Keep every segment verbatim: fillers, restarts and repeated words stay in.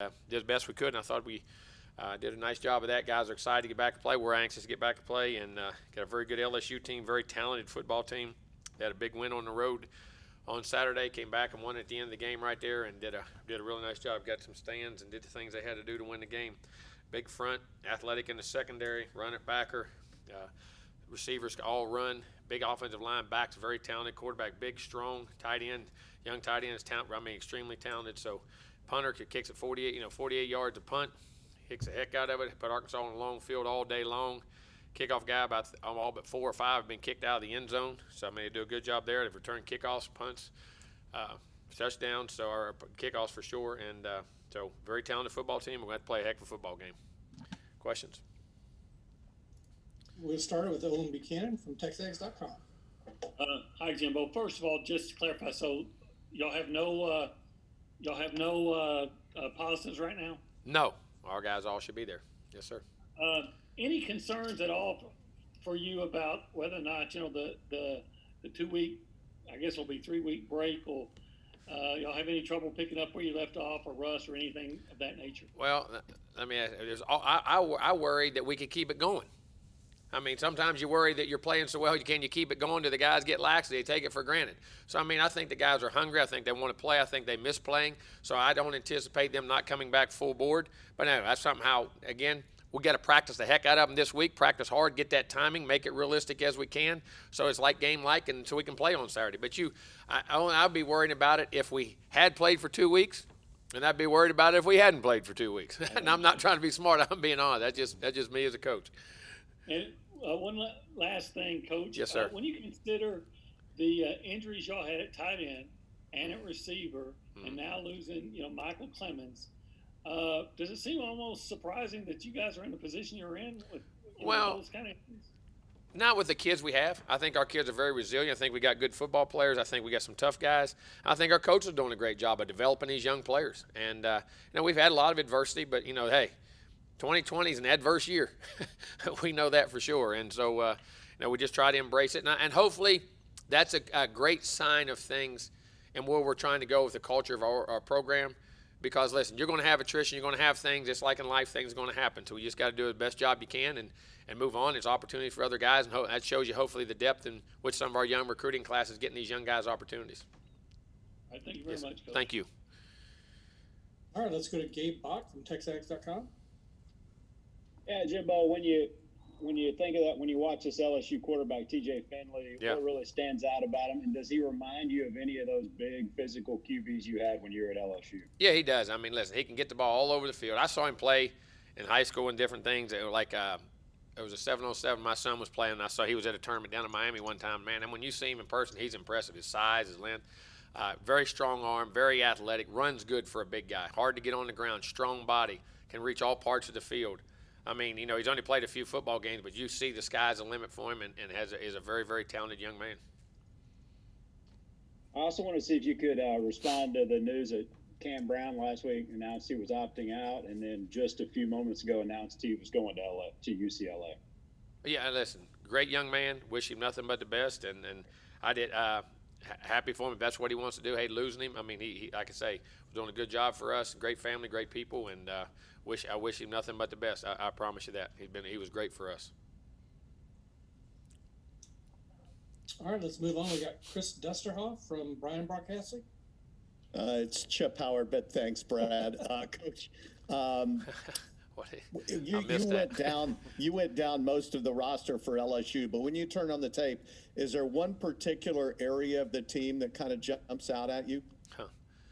uh, did as best we could, and I thought we uh, did a nice job of that. Guys are excited to get back to play. We're anxious to get back to play, and uh, got a very good L S U team, very talented football team. They had a big win on the road on Saturday, came back and won at the end of the game right there, and did a did a really nice job. Got some stands and did the things they had to do to win the game. Big front, athletic in the secondary, run it backer, uh, receivers all run. Big offensive line, backs very talented. Quarterback, big, strong. Tight end, young tight end is talented. I mean, extremely talented. So, punter kicks at forty-eight, you know, forty-eight yards a punt, kicks the heck out of it. Put Arkansas on a long field all day long. Kickoff guy, about all but four or five have been kicked out of the end zone. So I mean, they do a good job there. They've returned kickoffs, punts, uh, touchdowns, so our kickoffs for sure. And uh, so, very talented football team. We're going to have to play a heck of a football game. Questions? We'll start with Owen Buchanan from Texags dot com. Uh, hi, Jimbo. First of all, just to clarify, so y'all have no uh, y'all have no uh, uh, positives right now? No, our guys all should be there. Yes, sir. Uh, any concerns at all for you about whether or not, you know, the the, the two week, I guess it'll be three week break, or uh, y'all have any trouble picking up where you left off, or rust, or anything of that nature? Well, I mean, there's I, I, I worried that we could keep it going. I mean, sometimes you worry that you're playing so well, you can you keep it going? Do the guys get lax? Do they take it for granted? So, I mean, I think the guys are hungry. I think they want to play. I think they miss playing. So I don't anticipate them not coming back full board. But no, that's somehow, again, we got to practice the heck out of them this week, practice hard, get that timing, make it realistic as we can. So it's like game-like, and so we can play on Saturday. But you, I, I'd be worried about it if we had played for two weeks, and I'd be worried about it if we hadn't played for two weeks. And I'm not trying to be smart. I'm being honest. That's just, that's just me as a coach. And uh, one la- last thing, Coach. Yes, sir. Uh, when you consider the uh, injuries y'all had at tight end and at receiver, mm-hmm. and now losing, you know, Michael Clemens, uh, does it seem almost surprising that you guys are in the position you're in with you well, know, those kind of things? Not with the kids we have. I think our kids are very resilient. I think we got good football players. I think we got some tough guys. I think our coaches are doing a great job of developing these young players. And, uh, you know, we've had a lot of adversity, but, you know, hey, twenty twenty is an adverse year. We know that for sure. And so, uh, you know, we just try to embrace it. And, and hopefully that's a, a great sign of things and where we're trying to go with the culture of our, our program. Because, listen, you're going to have attrition. You're going to have things. It's like in life, things are going to happen. So we just got to do the best job you can and, and move on. It's opportunity for other guys. And ho- that shows you, hopefully, the depth in which some of our young recruiting classes getting these young guys opportunities. All right, thank you very yes. much, Coach. Thank you. All right, let's go to Gabe Bach from Texags dot com. Yeah, Jimbo, when you when you think of that, when you watch this L S U quarterback, T J Finley, yeah. what really stands out about him? And does he remind you of any of those big physical Q Bs you had when you were at L S U? Yeah, he does. I mean, listen, he can get the ball all over the field. I saw him play in high school and different things. It was like uh, it was a seven on seven. My son was playing, and I saw he was at a tournament down in Miami one time. Man, and when you see him in person, he's impressive. His size, his length. Uh, very strong arm, very athletic, runs good for a big guy. Hard to get on the ground, strong body, can reach all parts of the field. I mean, you know, he's only played a few football games, but you see the sky's the limit for him, and, and has a, is a very, very talented young man. I also want to see if you could uh, respond to the news that Cam Brown last week announced he was opting out, and then just a few moments ago announced he was going to L A, to U C L A. Yeah, listen, great young man. Wish him nothing but the best, and, and I did uh, happy for him if that's what he wants to do. Hey, losing him, I mean, he, he like I say, was doing a good job for us. Great family, great people, and uh, wish I wish him nothing but the best. I, I promise you that. He's been he was great for us. All right, let's move on. We got Chris Dusterhoff from Brian Broadcasting. Uh, it's Chip Howard, but thanks, Brad. Uh, Coach, um, what, you, you went down. You went down most of the roster for L S U, but when you turn on the tape, is there one particular area of the team that kind of jumps out at you? Huh.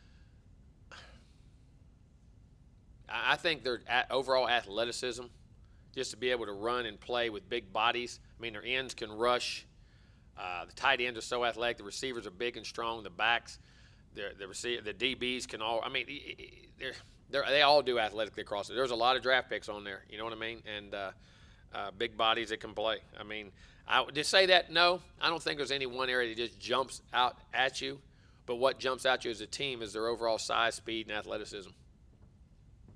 I think their overall athleticism, just to be able to run and play with big bodies. I mean, their ends can rush. Uh, the tight ends are so athletic. The receivers are big and strong. The backs, the the receiver, the D Bs can all. I mean, they're, they're they all do athletically across it. There's a lot of draft picks on there. You know what I mean? And uh, uh, big bodies that can play. I mean, I to say that no, I don't think there's any one area that just jumps out at you. But what jumps out you as a team is their overall size, speed, and athleticism.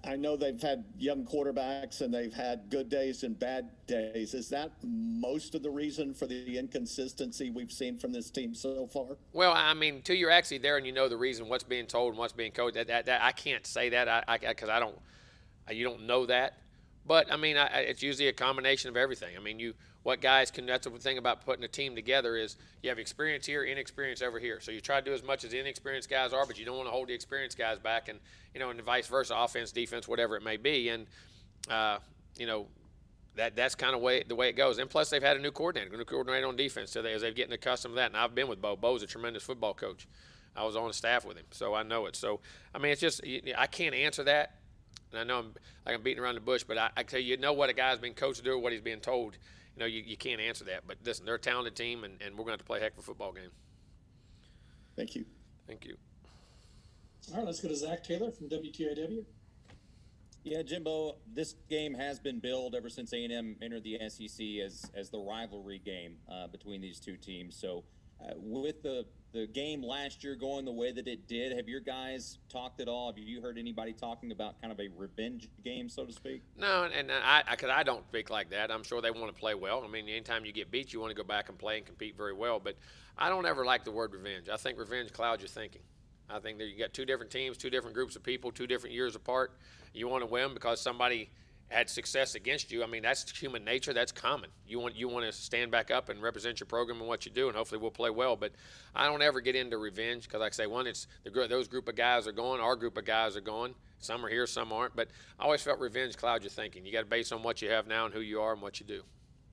I know they've had young quarterbacks and they've had good days and bad days. Is that most of the reason for the inconsistency we've seen from this team so far? Well, I mean, till you're actually there and you know the reason, what's being told and what's being coached. That, that, that I can't say that I because I, I, I don't. You don't know that. But I mean, I, it's usually a combination of everything. I mean, you what guys can. That's the thing about putting a team together is you have experience here, inexperience over here. So you try to do as much as the inexperienced guys are, but you don't want to hold the experienced guys back, and you know, and vice versa, offense, defense, whatever it may be. And uh, you know, that that's kind of way the way it goes. And plus, they've had a new coordinator, a new coordinator on defense, so they as they're getting accustomed to that. And I've been with Bo. Bo's a tremendous football coach. I was on the staff with him, so I know it. So I mean, it's just I can't answer that. And I know I'm like I'm beating around the bush, but I, I tell you, you know what a guy's been coached to do, or what he's being told. You know, you, you can't answer that. But listen, they're a talented team, and, and we're going to have to play a heck of a football game. Thank you. Thank you. All right, let's go to Zach Taylor from W T I W. Yeah, Jimbo, this game has been billed ever since A and M entered the S E C as as the rivalry game uh, between these two teams. So uh, with the the game last year going the way that it did, have your guys talked at all? Have you heard anybody talking about kind of a revenge game, so to speak? No, and I, because I, I don't speak like that. I'm sure they want to play well. I mean, anytime you get beat, you want to go back and play and compete very well. But I don't ever like the word revenge. I think revenge clouds your thinking. I think that you got two different teams, two different groups of people, two different years apart. You want to win because somebody had success against you. I mean, that's human nature. That's common. You want you want to stand back up and represent your program and what you do, and hopefully we'll play well. But I don't ever get into revenge because, like I say, one, it's the, those group of guys are gone. Our group of guys are gone. Some are here, some aren't. But I always felt revenge clouds your thinking. You got to base on what you have now and who you are and what you do.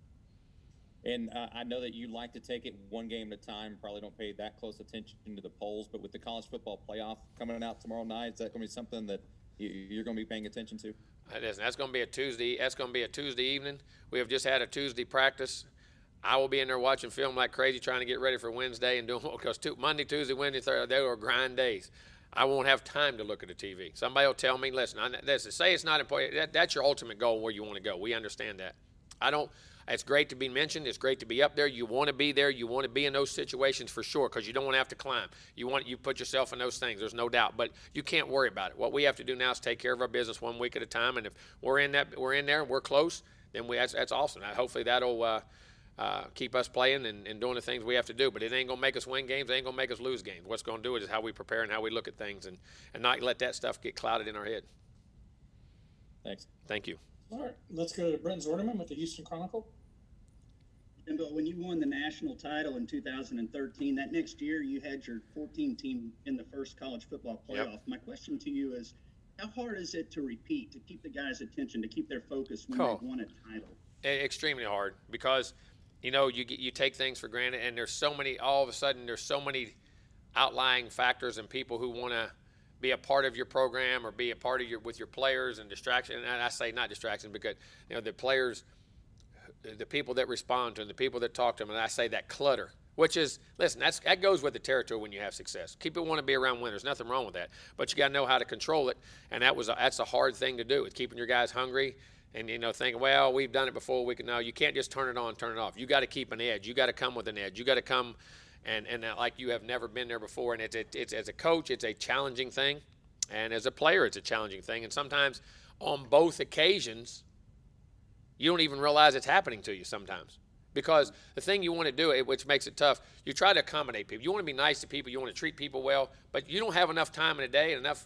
And uh, I know that you like to take it one game at a time, probably don't pay that close attention to the polls, but with the college football playoff coming out tomorrow night, is that going to be something that you, you're going to be paying attention to? It is. That's going to be a Tuesday. That's going to be a Tuesday evening. We have just had a Tuesday practice. I will be in there watching film like crazy, trying to get ready for Wednesday and doing because Monday, Tuesday, Wednesday, Thursday, they are grind days. I won't have time to look at the T V. Somebody will tell me, listen, I, listen say it's not important. That, that's your ultimate goal where you want to go. We understand that. I don't. It's great to be mentioned. It's great to be up there. You want to be there. You want to be in those situations for sure because you don't want to have to climb. You want you put yourself in those things. There's no doubt. But you can't worry about it. What we have to do now is take care of our business one week at a time. And if we're in that, we're in there, and we're close, then we that's, that's awesome. Hopefully that'll uh, uh, keep us playing and, and doing the things we have to do. But it ain't gonna make us win games. It ain't gonna make us lose games. What's gonna do it is how we prepare and how we look at things, and and not let that stuff get clouded in our head. Thanks. Thank you. All right, let's go to Brent Zorneman with the Houston Chronicle. Jimbo, when you won the national title in two thousand thirteen, that next year you had your fourteen team in the first college football playoff. Yep. My question to you is, how hard is it to repeat, to keep the guys' attention, to keep their focus when oh. they've won a title? Extremely hard because, you know, you you take things for granted, and there's so many, all of a sudden, there's so many outlying factors and people who want to be a part of your program or be a part of your with your players and distraction. And I say not distraction because, you know, the players – the people that respond to them, the people that talk to them, and I say that clutter, which is, listen, that's, that goes with the territory when you have success. People want to be around winners. Nothing wrong with that. But you got to know how to control it, and that was a, that's a hard thing to do. It's keeping your guys hungry and, you know, thinking, well, we've done it before. We can No, you can't just turn it on, turn it off. You got to keep an edge. You got to come with an edge. You got to come and, and like you have never been there before. And it's, it, it's as a coach, it's a challenging thing. And as a player, it's a challenging thing. And sometimes on both occasions, you don't even realize it's happening to you sometimes because the thing you want to do, which makes it tough, you try to accommodate people. You want to be nice to people. You want to treat people well, but you don't have enough time in a day and enough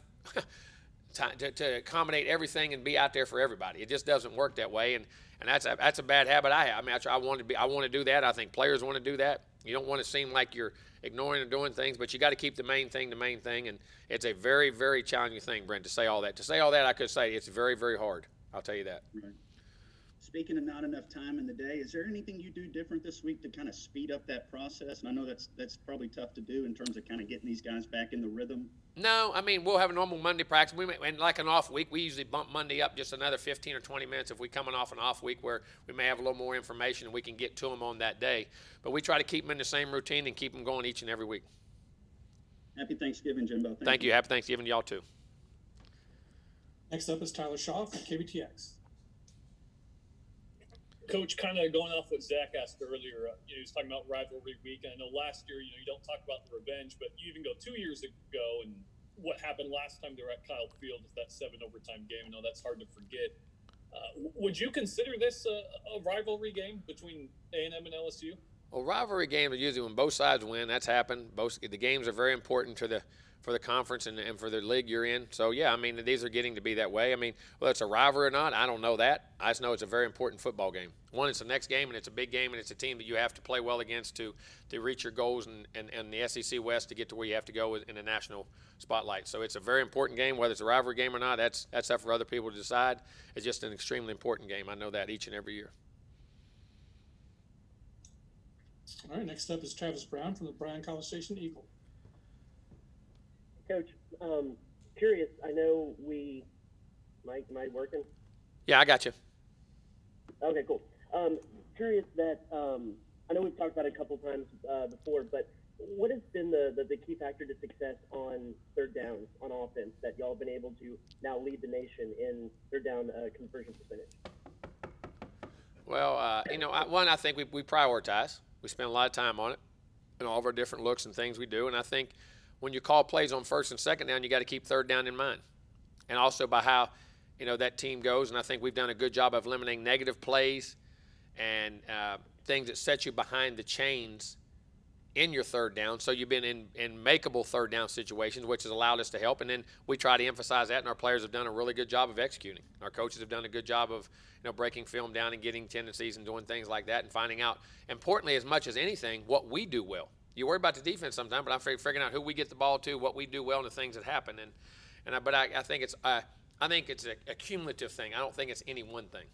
time to, to accommodate everything and be out there for everybody. It just doesn't work that way, and, and that's, a, that's a bad habit I have. I mean, I, try, I, want to be, I want to do that. I think players want to do that. You don't want to seem like you're ignoring or doing things, but you got to keep the main thing the main thing, and it's a very, very challenging thing, Brent, to say all that. To say all that, I could say it's very, very hard. I'll tell you that. Right. Speaking of not enough time in the day, is there anything you do different this week to kind of speed up that process? And I know that's that's probably tough to do in terms of kind of getting these guys back in the rhythm. No, I mean, we'll have a normal Monday practice. We may, and like an off week, we usually bump Monday up just another fifteen or twenty minutes if we coming off an off week where we may have a little more information and we can get to them on that day. But we try to keep them in the same routine and keep them going each and every week. Happy Thanksgiving, Jimbo. Thank, Thank you. you. Happy Thanksgiving to y'all too. Next up is Tyler Shaw from K B T X. Coach, kind of going off what Zach asked earlier, uh, you know, he was talking about rivalry week. And I know last year, you know, you don't talk about the revenge, but you even go two years ago and what happened last time they were at Kyle Field with that seven overtime game. I know that's hard to forget. Uh, w- would you consider this a, a rivalry game between A and M and L S U? Well, rivalry games are usually when both sides win. That's happened. Both the games are very important to the for the conference and, and for the league you're in. So yeah, I mean these are getting to be that way. I mean, whether it's a rivalry or not, I don't know that. I just know it's a very important football game. One, it's the next game, and it's a big game, and it's a team that you have to play well against to to reach your goals and, and, and the S E C West to get to where you have to go in the national spotlight. So it's a very important game, whether it's a rivalry game or not. That's that's up for other people to decide. It's just an extremely important game. I know that each and every year. All right, next up is Travis Brown from the Bryan College Station Eagle. Coach, um, curious, I know we, Mike, am I working? Yeah, I got you. Okay, cool. Um, curious that, um, I know we've talked about it a couple times uh, before, but what has been the, the, the key factor to success on third downs on offense that y'all have been able to now lead the nation in third down uh, conversion percentage? Well, uh, you know, I, one, I think we, we prioritize. We spend a lot of time on it and all of our different looks and things we do. And I think when you call plays on first and second down, you got to keep third down in mind. And also by how, you know, that team goes. And I think we've done a good job of eliminating negative plays and uh, things that set you behind the chains in your third down. So you've been in, in makeable third down situations, which has allowed us to help. And then we try to emphasize that, and our players have done a really good job of executing. Our coaches have done a good job of, you know, breaking film down and getting tendencies and doing things like that and finding out, importantly, as much as anything, what we do well. You worry about the defense sometimes, but I'm figuring out who we get the ball to, what we do well, and the things that happen. And, and I, but I, I think it's uh, I think it's a, a cumulative thing. I don't think it's any one thing.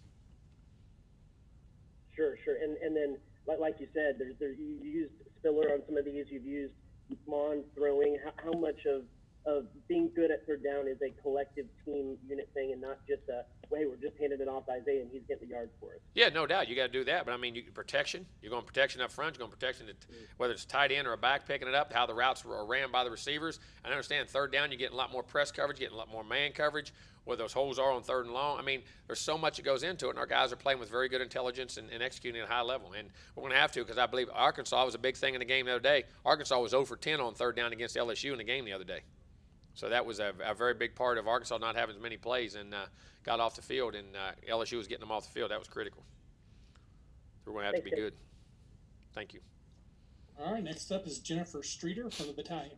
Sure, sure. And and then, like, like you said, there's, there's you used Spiller on some of these. You've used Mon throwing. How, how much of of being good at third down is a collective team unit thing and not just a, well, hey, we're just handing it off to Isaiah and he's getting the yards for us? Yeah, no doubt. You got to do that. But, I mean, you, protection. You're going protection up front. You're going protection, to, whether it's tight end or a back picking it up, how the routes are ran by the receivers. I understand third down, you're getting a lot more press coverage, getting a lot more man coverage, where those holes are on third and long. I mean, there's so much that goes into it, and our guys are playing with very good intelligence and, and executing at a high level. And we're going to have to, because I believe Arkansas was a big thing in the game the other day. Arkansas was zero for ten on third down against L S U in the game the other day. So that was a, a very big part of Arkansas not having as many plays and uh, got off the field, and uh, L S U was getting them off the field. That was critical. So we're going to have to be good. Thank you. All right, next up is Jennifer Streeter from the Battalion.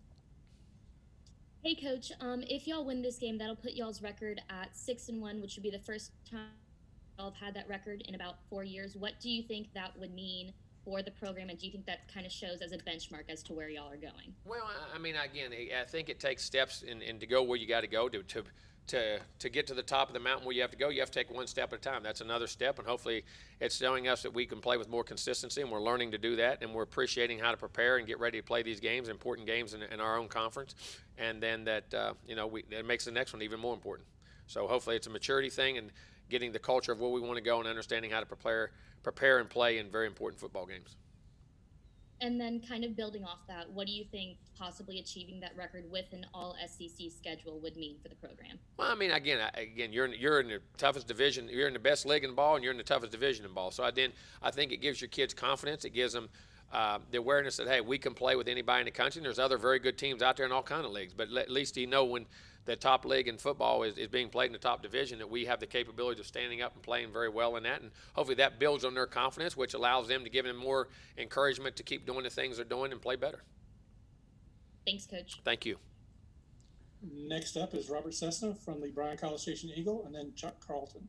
Hey, Coach. Um, if y'all win this game, that'll put y'all's record at six and one, which would be the first time y'all have had that record in about four years. What do you think that would mean for the program, and do you think that kind of shows as a benchmark as to where y'all are going? Well, I mean, again, I think it takes steps in, in to go where you got to go to to to to get to the top of the mountain where you have to go. You have to take one step at a time. That's another step, and hopefully it's showing us that we can play with more consistency, and we're learning to do that, and we're appreciating how to prepare and get ready to play these games, important games in, in our own conference, and then that uh, you know we, it makes the next one even more important. So hopefully it's a maturity thing and getting the culture of where we want to go and understanding how to prepare prepare and play in very important football games. And then kind of building off that, what do you think possibly achieving that record with an all S E C schedule would mean for the program? Well, I mean, again, again, you're in, you're in the toughest division. You're in the best league in ball, and you're in the toughest division in ball. So I then I think it gives your kids confidence. It gives them uh, the awareness that, hey, we can play with anybody in the country. And there's other very good teams out there in all kinds of leagues. But at least you know when the top league in football is, is being played in the top division, that we have the capability of standing up and playing very well in that. And hopefully that builds on their confidence, which allows them to give them more encouragement to keep doing the things they're doing and play better. Thanks, Coach. Thank you. Next up is Robert Cessna from the Bryan College Station Eagle, and then Chuck Carlton.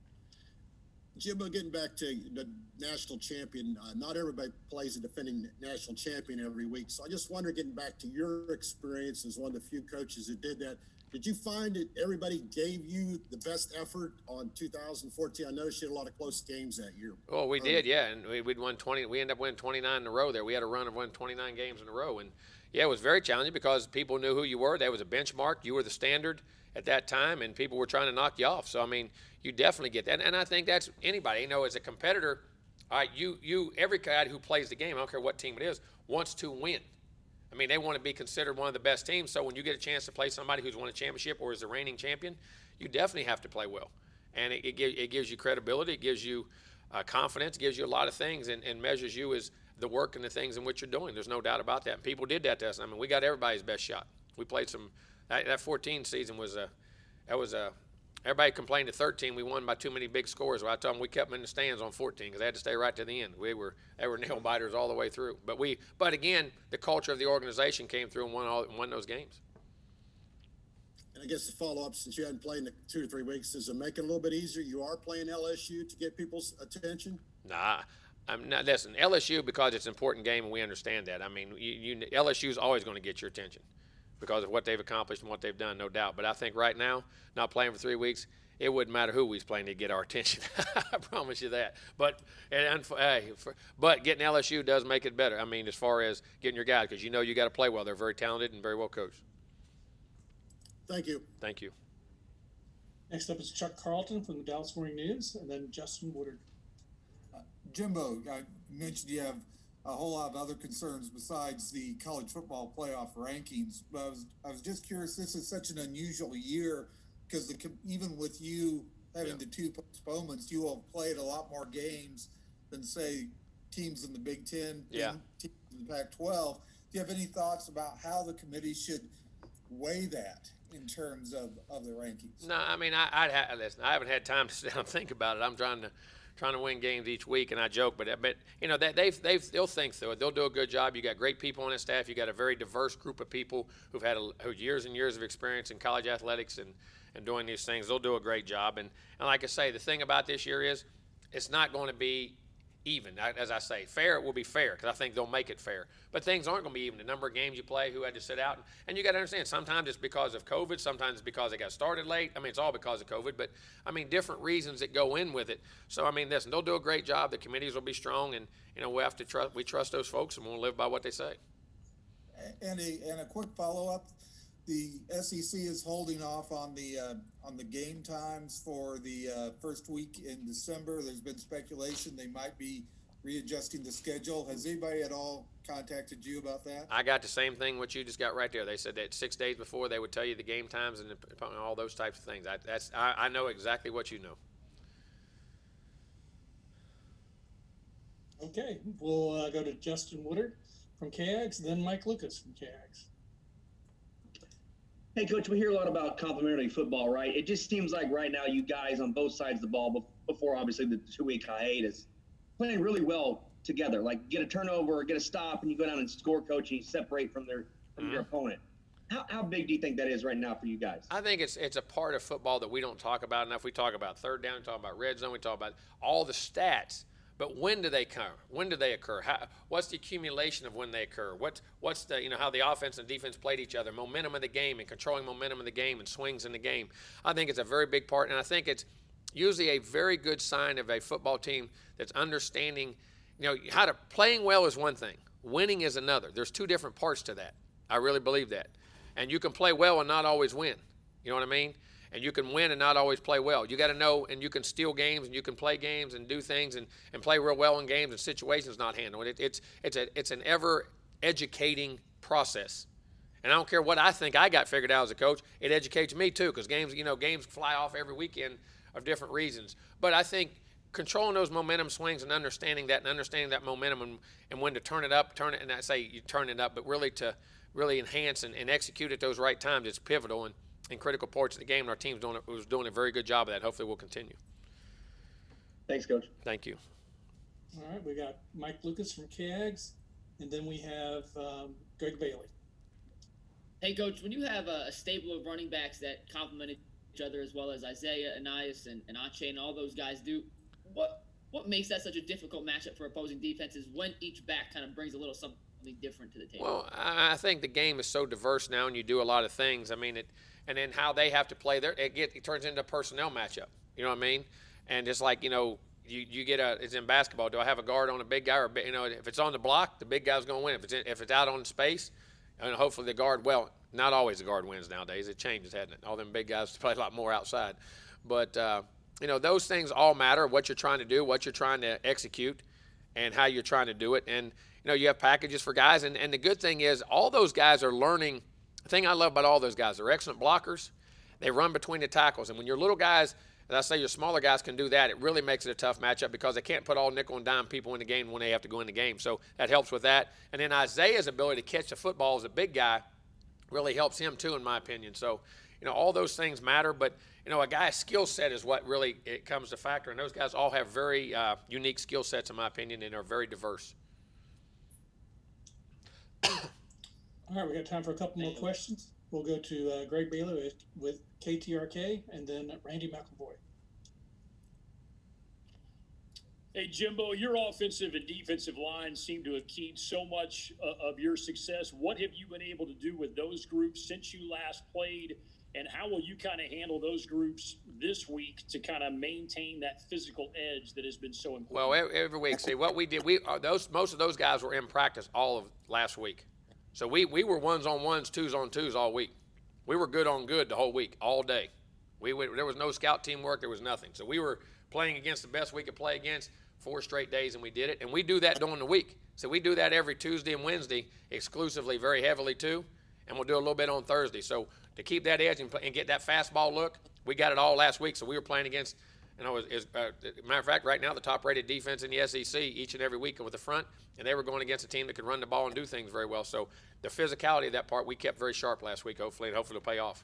Jimbo, getting back to the national champion, uh, not everybody plays a defending national champion every week. So I just wonder, getting back to your experience as one of the few coaches that did that, did you find that everybody gave you the best effort on two thousand fourteen? I noticed you had a lot of close games that year. Oh, we did, yeah, and we, we'd won twenty. We ended up winning twenty-nine in a row there. We had a run of winning twenty-nine games in a row, and yeah, it was very challenging because people knew who you were. That was a benchmark. You were the standard at that time, and people were trying to knock you off. So I mean, you definitely get that, and, and I think that's anybody. You know, as a competitor, all right, you you every guy who plays the game, I don't care what team it is, wants to win. I mean, they want to be considered one of the best teams. So when you get a chance to play somebody who's won a championship or is the reigning champion, you definitely have to play well. And it, it, gives, it gives you credibility. It gives you uh, confidence. It gives you a lot of things and, and measures you as the work and the things in which you're doing. There's no doubt about that. And people did that to us. I mean, we got everybody's best shot. We played some. That, that fourteen season was a. That was a. Everybody complained at thirteen we won by too many big scores. Well, I told them we kept them in the stands on fourteen because they had to stay right to the end. We were they were nail biters all the way through. But we but again, the culture of the organization came through and won all won those games. And I guess the follow up, since you hadn't played in two or three weeks, does it make it a little bit easier? You are playing L S U to get people's attention? Nah. I'm not, listen, L S U, because it's an important game and we understand that. I mean, you, you, L S U is always going to get your attention because of what they've accomplished and what they've done, no doubt. But I think right now, not playing for three weeks, it wouldn't matter who we was playing to get our attention. I promise you that. But and, hey, for, but getting L S U does make it better. I mean, as far as getting your guys, because you know you got to play well. They're very talented and very well coached. Thank you. Thank you. Next up is Chuck Carlton from the Dallas Morning News, and then Justin Woodard. Jimbo, I mentioned you have a whole lot of other concerns besides the college football playoff rankings. But I was, I was just curious, this is such an unusual year because the, even with you having yeah. the two postponements, you will have played a lot more games than, say, teams in the Big Ten, yeah. teams in the Pac twelve. Do you have any thoughts about how the committee should weigh that in terms of, of the rankings? No, I mean, I, I'd ha- listen, I haven't had time to sit down and think about it. I'm trying to – trying to win games each week, and I joke, but but you know that they've they've they'll think through it. They'll do a good job. You got great people on the staff. You got a very diverse group of people who've had a, who years and years of experience in college athletics and, and doing these things. They'll do a great job. And and like I say, the thing about this year is it's not going to be even. As I say, fair, it will be fair because I think they'll make it fair. But things aren't going to be even. The number of games you play, who had to sit out. And, and you got to understand, sometimes it's because of COVID. Sometimes it's because they got started late. I mean, it's all because of COVID. But, I mean, different reasons that go in with it. So, I mean, listen, they'll do a great job. The committees will be strong. And, you know, we have to trust, we trust those folks and we'll live by what they say. And a, and a quick follow-up. The S E C is holding off on the uh, on the game times for the uh, first week in December. There's been speculation they might be readjusting the schedule. Has anybody at all contacted you about that? I got the same thing what you just got right there. They said that six days before they would tell you the game times and the, all those types of things. I, that's I, I know exactly what you know. Okay, we'll uh, go to Justin Woodard from K A G S, then Mike Lucas from K A G S. Hey, Coach, we hear a lot about complimentary football, right? It just seems like right now you guys on both sides of the ball, before obviously the two-week hiatus, playing really well together. Like get a turnover, get a stop, and you go down and score, Coach, and you separate from their from mm-hmm. your opponent. How, how big do you think that is right now for you guys? I think it's it's a part of football that we don't talk about enough. We talk about third down, we talk about red zone, we talk about all the stats. But when do they come? When do they occur? How, what's the accumulation of when they occur? What, what's the, you know, how the offense and defense played each other, momentum of the game and controlling momentum of the game and swings in the game. I think it's a very big part, and I think it's usually a very good sign of a football team that's understanding, you know, how to, playing well is one thing. Winning is another. There's two different parts to that. I really believe that. And you can play well and not always win. You know what I mean? And you can win and not always play well. You got to know, and you can steal games, and you can play games and do things and, and play real well in games and situations not handled. It, it's it's a it's an ever educating process. And I don't care what I think I got figured out as a coach. It educates me too, because games you know games fly off every weekend of different reasons. But I think controlling those momentum swings and understanding that and understanding that momentum and, and when to turn it up, turn it, and I say you turn it up, but really to really enhance and, and execute at those right times, it's pivotal. And in critical parts of the game, and our team's doing it, was doing a very good job of that. Hopefully, we'll continue. Thanks, Coach. Thank you. All right, we got Mike Lucas from K A G S, and then we have um, Greg Bailey. Hey, Coach, when you have a, a stable of running backs that complement each other as well as Isaiah, Anais, and, and Ache, and all those guys do, what what makes that such a difficult matchup for opposing defenses when each back kind of brings a little something different to the table? Well, I think the game is so diverse now, and you do a lot of things. I mean, it. And then how they have to play there, it, get, it turns into a personnel matchup. You know what I mean? And just like, you know, you, you get a, it's in basketball. Do I have a guard on a big guy? Or, you know, if it's on the block, the big guy's going to win. If it's in, if it's out on space, and hopefully the guard, well, not always the guard wins nowadays. It changes, hasn't it? All them big guys play a lot more outside. But, uh, you know, those things all matter, what you're trying to do, what you're trying to execute, and how you're trying to do it. And, you know, you have packages for guys. And, and the good thing is all those guys are learning. The thing I love about all those guys, they're excellent blockers. They run between the tackles. And when your little guys, as I say, your smaller guys can do that, it really makes it a tough matchup because they can't put all nickel and dime people in the game when they have to go in the game. So that helps with that. And then Isaiah's ability to catch the football as a big guy really helps him too, in my opinion. So, you know, all those things matter, but, you know, a guy's skill set is what really it comes to factor. And those guys all have very uh, unique skill sets, in my opinion, and are very diverse. All right, we got time for a couple more questions. We'll go to uh, Greg Bailey with, with K T R K, and then Randy McElvoy. Hey, Jimbo, your offensive and defensive lines seem to have keyed so much uh, of your success. What have you been able to do with those groups since you last played, and how will you kind of handle those groups this week to kind of maintain that physical edge that has been so important? Well, every, every week, see, what we did, we uh, those most of those guys were in practice all of last week. So we, we were ones on ones, twos on twos all week. We were good on good the whole week, all day. We went, there was no scout team work, there was nothing. So we were playing against the best we could play against four straight days, and we did it. And we do that during the week. So we do that every Tuesday and Wednesday exclusively, very heavily too, and we'll do a little bit on Thursday. So to keep that edge and, and get that fastball look, we got it all last week. So we were playing against, you know, is, is, uh, matter of fact, right now the top-rated defense in the S E C each and every week with the front, and they were going against a team that could run the ball and do things very well. So the physicality of that part we kept very sharp last week, hopefully, and hopefully it'll pay off.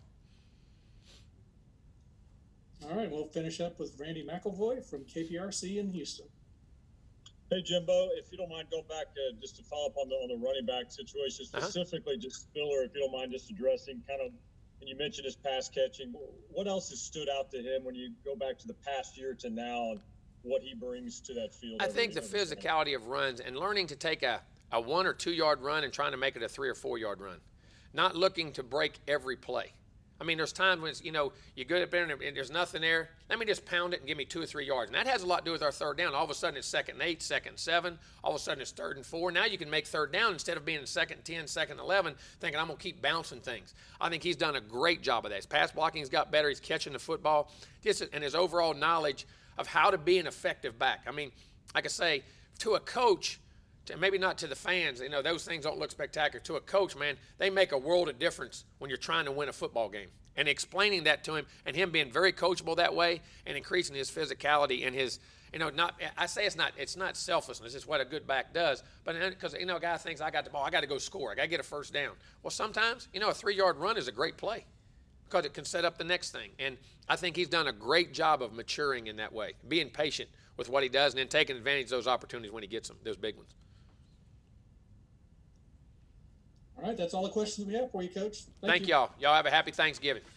All right, we'll finish up with Randy McElvoy from K P R C in Houston. Hey, Jimbo, if you don't mind going back uh, just to follow up on the on the running back situation, specifically uh-huh. just Spiller, if you don't mind just addressing kind of, and you mentioned his pass catching. What else has stood out to him when you go back to the past year to now and what he brings to that field? I think the physicality of runs and learning to take a, a one or two yard run and trying to make it a three or four yard run, not looking to break every play. I mean, there's times when, it's, you know, you go up there and there's nothing there. Let me just pound it and give me two or three yards. And that has a lot to do with our third down. All of a sudden it's second and eight, second and seven. All of a sudden it's third and four. Now you can make third down instead of being in second and ten, second and eleven, thinking I'm going to keep bouncing things. I think he's done a great job of that. His pass blocking's got better. He's catching the football. Just, and his overall knowledge of how to be an effective back. I mean, like I say, to a coach, to maybe not to the fans, you know, those things don't look spectacular. To a coach, man, they make a world of difference when you're trying to win a football game. And explaining that to him and him being very coachable that way and increasing his physicality and his, you know, not, I say it's not, it's not selflessness. It's what a good back does. But because, you know, a guy thinks I got the ball, I got to go score. I got to get a first down. Well, sometimes, you know, a three-yard run is a great play because it can set up the next thing. And I think he's done a great job of maturing in that way, being patient with what he does and then taking advantage of those opportunities when he gets them, those big ones. All right, that's all the questions we have for you, Coach. Thank, Thank y'all. Y'all have a happy Thanksgiving.